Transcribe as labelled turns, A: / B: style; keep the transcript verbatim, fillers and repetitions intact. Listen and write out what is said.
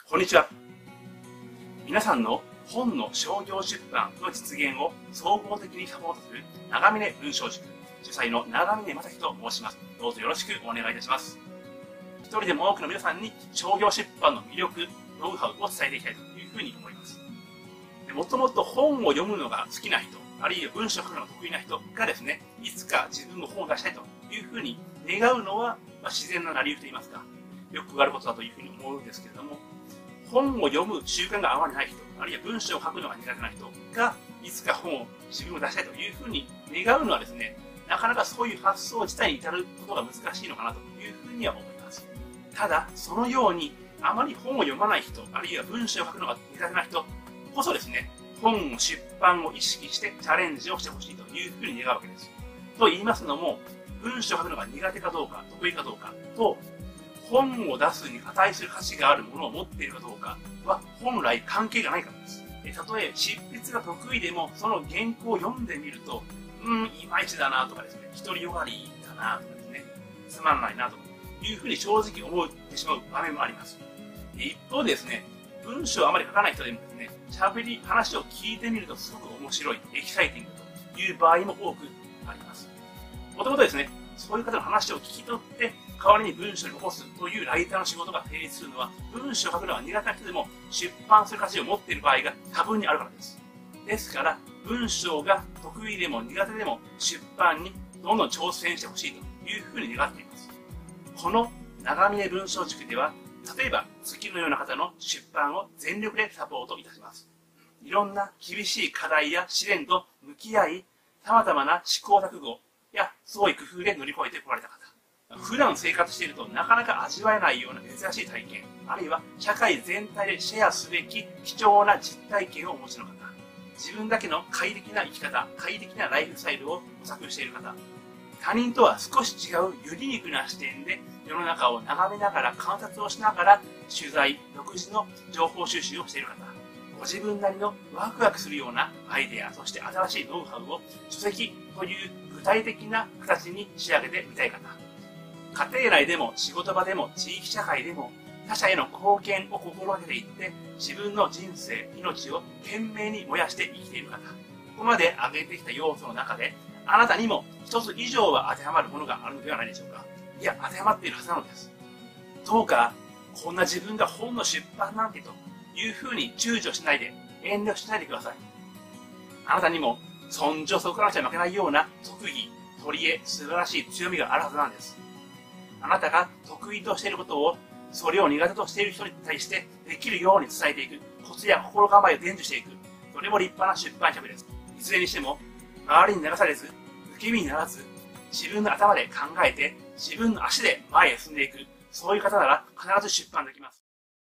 A: こんにちは。皆さんの本の商業出版の実現を総合的にサポートする長峰文章塾主催の長峰正樹と申します。どうぞよろしくお願いいたします。一人でも多くの皆さんに商業出版の魅力、ノウハウを伝えていきたいというふうに思います。もともと本を読むのが好きな人、あるいは文章を書くのが得意な人がですね、いつか自分の本を出したいというふうに願うのは、まあ、自然な成り行きといいますか、よくあることだというふうに思うんですけれども、本を読む習慣があまりない人、あるいは文章を書くのが苦手な人が、いつか本を自分を出したいというふうに願うのはですね、なかなかそういう発想自体に至ることが難しいのかなというふうには思います。ただ、そのように、あまり本を読まない人、あるいは文章を書くのが苦手な人こそですね、本を出版を意識してチャレンジをしてほしいというふうに願うわけです。と言いますのも、文章を書くのが苦手かどうか、得意かどうかと、本を出すに値する価値があるものを持っているかどうかは本来関係がないからです。たとえ執筆が得意でも、その原稿を読んでみると、うーん、いまいちだなとかですね、独りよがりだなとかですね、つまんないなというふうに正直思ってしまう場面もあります。一方でですね、文章をあまり書かない人でもですね、喋り、話を聞いてみるとすごく面白い、エキサイティングという場合も多くあります。もともとですね、そういう方の話を聞き取って、代わりに文章に起こすというライターの仕事が成立するのは、文章を書くのが苦手な人でも出版する価値を持っている場合が多分にあるからです。ですから、文章が得意でも苦手でも出版にどんどん挑戦してほしいというふうに願っています。この長峰文章塾では、例えば次のような方の出版を全力でサポートいたします。いろんな厳しい課題や試練と向き合い、様々な試行錯誤や創意工夫で乗り越えてこられた方。普段生活しているとなかなか味わえないような珍しい体験、あるいは社会全体でシェアすべき貴重な実体験をお持ちの方。自分だけの快適な生き方、快適なライフスタイルを模索している方。他人とは少し違うユニークな視点で世の中を眺めながら観察をしながら取材、独自の情報収集をしている方。ご自分なりのワクワクするようなアイデア、そして新しいノウハウを書籍という具体的な形に仕上げてみたい方。家庭内でも仕事場でも地域社会でも他者への貢献を心がけていって自分の人生、命を懸命に燃やして生きている方。ここまで挙げてきた要素の中であなたにも一つ以上は当てはまるものがあるのではないでしょうか。いや、当てはまっているはずなのです。どうかこんな自分が本の出版なんてというふうに躊躇しないで遠慮しないでください。あなたにもそんじょそこらじゃ負けないような特技、取り柄、素晴らしい強みがあるはずなんです。あなたが得意としていることを、それを苦手としている人に対してできるように伝えていく、コツや心構えを伝授していく、それも立派な出版社です。いずれにしても、周りに流されず、受け身にならず、自分の頭で考えて、自分の足で前へ進んでいく、そういう方なら必ず出版できます。